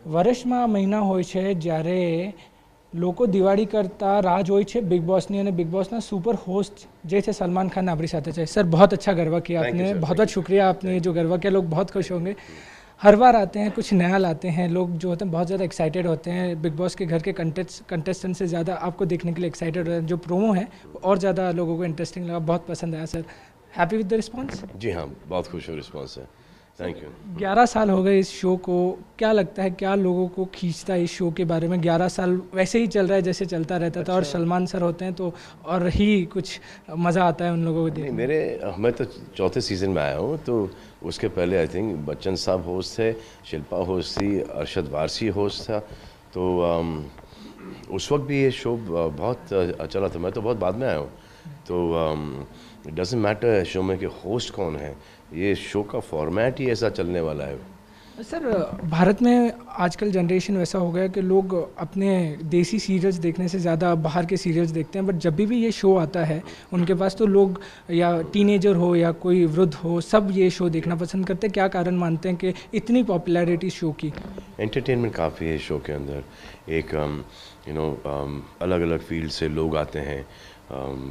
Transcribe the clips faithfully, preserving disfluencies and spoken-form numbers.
વર્ષમાં મહિના હોય છે જ્યારે લોકો દિવાળી કરતાં રાહ જોઈ છે बिग बॉसની અને बिग बॉसના सुपर होस्ट જે છે सलमान खान આપણી સાથે છે। सर बहुत अच्छा गरबा किया Thank you, आपने, sir. बहुत Thank बहुत you. शुक्रिया आपने Thank जो you. गरबा किया। लोग बहुत खुश होंगे। हर बार आते हैं कुछ नया लाते हैं लोग, जो होते हैं बहुत ज़्यादा एक्साइटेड होते हैं। बिग बॉस के घर के कंटेस्ट कंटेस्टेंट से ज़्यादा आपको देखने के लिए एक्साइटेड होते हैं। जो प्रोमो है वो और ज़्यादा लोगों को इंटरेस्टिंग लगा, बहुत पसंद आया। Sir happy with the response? जी हाँ, बहुत खुश हूँ रिस्पॉन्स से। Thank you. ग्यारह साल हो गए इस शो को, क्या लगता है क्या लोगों को खींचता है इस शो के बारे में? ग्यारह साल वैसे ही चल रहा है जैसे चलता रहता था, और सलमान सर होते हैं तो और ही कुछ मज़ा आता है उन लोगों को नहीं, देखने। मेरे मैं तो चौथे सीज़न में आया हूँ, तो उसके पहले आई थिंक बच्चन साहब होस्ट थे, शिल्पा होस्ट थी, अरशद वारसी होस्ट था। तो अम, उस वक्त भी ये शो बहुत अ, चला था। मैं तो बहुत बाद में आया हूँ। तो इट डजेंट मैटर शो में कि होस्ट कौन है, ये शो का फॉर्मेट ही ऐसा चलने वाला है। सर भारत में आजकल जनरेशन वैसा हो गया कि लोग अपने देसी सीरियल्स देखने से ज़्यादा बाहर के सीरियल्स देखते हैं, बट जब भी भी ये शो आता है उनके पास तो लोग या टीनेजर हो या कोई वृद्ध हो, सब ये शो देखना पसंद करते हैं। क्या कारण मानते हैं कि इतनी पॉपुलैरिटी शो की? एंटरटेनमेंट काफ़ी है शो के अंदर। एक यू नो अलग अलग फील्ड से लोग आते हैं, um,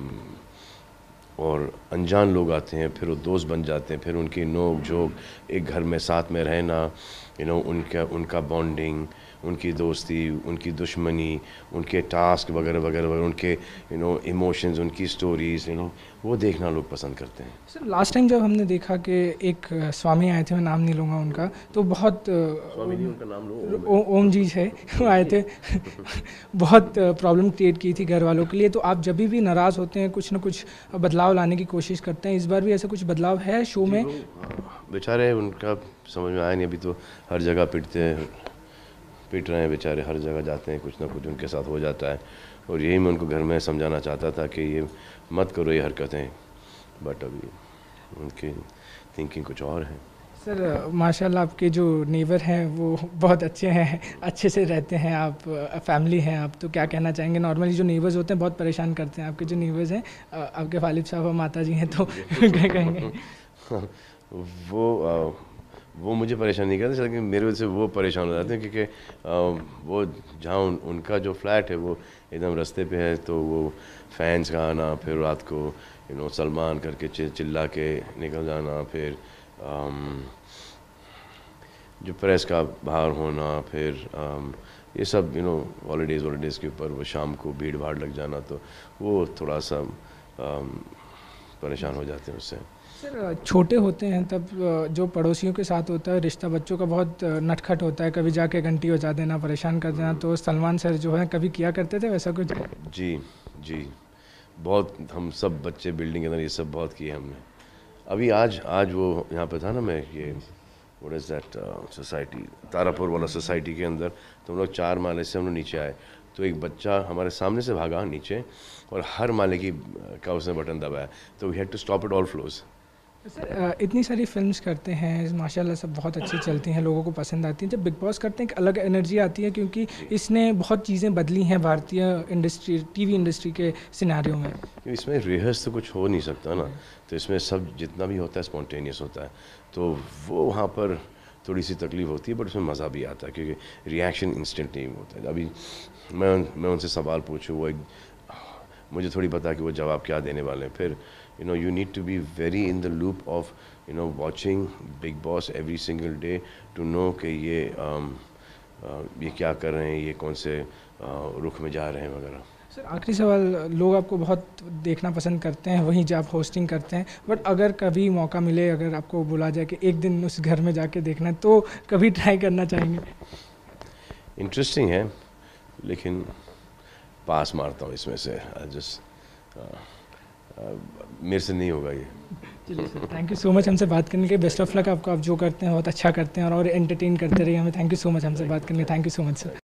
और अनजान लोग आते हैं, फिर वो दोस्त बन जाते हैं, फिर उनकी नोक झोंक, एक घर में साथ में रहना, यू नो उनका उनका बॉन्डिंग, उनकी दोस्ती, उनकी दुश्मनी, उनके टास्क वगैरह वगैरह वगैरह, उनके यू नो इमोशंस, उनकी स्टोरीज़, यू नो वो देखना लोग पसंद करते हैं। सर लास्ट टाइम जब हमने देखा कि एक स्वामी आए थे, मैं नाम नहीं लूँगा उनका, तो बहुत स्वामी जी उनका नाम लो। ओ- ओम जी है वो आए थे बहुत प्रॉब्लम क्रिएट की थी घर वालों के लिए। तो आप जब भी नाराज़ होते हैं कुछ ना कुछ बदलाव लाने की कोशिश करते हैं, इस बार भी ऐसा कुछ बदलाव है शो में? बेचारे उनका समझ में आया नहीं, अभी तो हर जगह पिटते हैं, पिट रहे हैं बेचारे, हर जगह जाते हैं, कुछ ना कुछ उनके साथ हो जाता है। और यही मैं उनको घर में समझाना चाहता था कि ये मत करो ये हरकतें, बट अभी उनकी थिंकिंग कुछ और है। सर माशाल्लाह आपके जो नेबर हैं वो बहुत अच्छे हैं, अच्छे से रहते हैं, आप फैमिली हैं आप, तो क्या कहना चाहेंगे? नॉर्मली जो नेबर्स होते हैं बहुत परेशान करते हैं, आपके जो नेबर्स हैं, अ, आपके वालिद साहब और माता जी हैं, तो क्या कहेंगे? वो अ, वो मुझे परेशान नहीं करते, लेकिन मेरे वजह से वो परेशान हो जाते हैं, क्योंकि अ, वो जहाँ उन, उनका जो फ्लैट है वो एकदम रास्ते पे है, तो वो फैंस का आना, फिर रात को यू नो सलमान करके चि, चिल्ला के निकल जाना, फिर अम, जो प्रेस का बाहर होना, फिर अम, ये सब यू नो हॉलीडेज़ हॉलीडेज़ के ऊपर वो शाम को भीड़ भाड़ लग जाना, तो वो थोड़ा सा अम, परेशान हो जाते हैं उससे। सर छोटे होते हैं तब जो पड़ोसियों के साथ होता है रिश्ता बच्चों का बहुत नटखट होता है, कभी जाके घंटी बजा देना, परेशान कर देना, तो सलमान सर जो है कभी किया करते थे वैसा कुछ? जी जी, बहुत हम सब बच्चे बिल्डिंग के अंदर ये सब बहुत किए हमने। अभी आज आज वो यहाँ पे था ना, मैं ये what is that society, Tarapur वाला सोसाइटी के अंदर, तो हम लोग चार माले से हम लोग नीचे आए, तो एक बच्चा हमारे सामने से भागा नीचे और हर माले की का उसने बटन दबाया, तो we had to stop it all flows. Sir इतनी सारी फिल्म्स करते हैं माशाल्लाह, सब बहुत अच्छी चलती हैं, लोगों को पसंद आती हैं। जब बिग बॉस करते हैं एक अलग एनर्जी आती है, क्योंकि इसने बहुत चीज़ें बदली हैं भारतीय इंडस्ट्री, टीवी इंडस्ट्री के सिनेरियो में। इसमें रिहर्स तो कुछ हो नहीं सकता ना, तो इसमें सब जितना भी होता है स्पॉन्टेनियस होता है, तो वो वहाँ पर थोड़ी सी तकलीफ होती है, बट उसमें मज़ा भी आता है, क्योंकि रिएक्शन इंस्टेंट नहीं होता है। अभी मैं मैं उनसे सवाल पूछूँ, वो एक मुझे थोड़ी पता कि वो जवाब क्या देने वाले हैं। फिर you know you need to be very in the loop of you know watching Bigg Boss every single day to know कि ये um, uh, ये क्या कर रहे हैं, ये कौन से uh, रुख में जा रहे हैं वगैरह। सर आखिरी सवाल, लोग आपको बहुत देखना पसंद करते हैं वहीं जब आप होस्टिंग करते हैं, बट अगर कभी मौका मिले, अगर आपको बोला जाए कि एक दिन उस घर में जाके देखना है, तो कभी ट्राई करना चाहेंगे? इंटरेस्टिंग है, लेकिन पास मारता हूँ इसमें से, जस्ट मेरे से नहीं होगा ये। चलिए sir, thank you so much हमसे बात करने के, बेस्ट ऑफ लक आपको, आप जो करते हैं बहुत अच्छा करते हैं, और, और एंटरटेन करते रहिए हमें। थैंक यू सो मच हमसे बात करने के, thank you so much sir.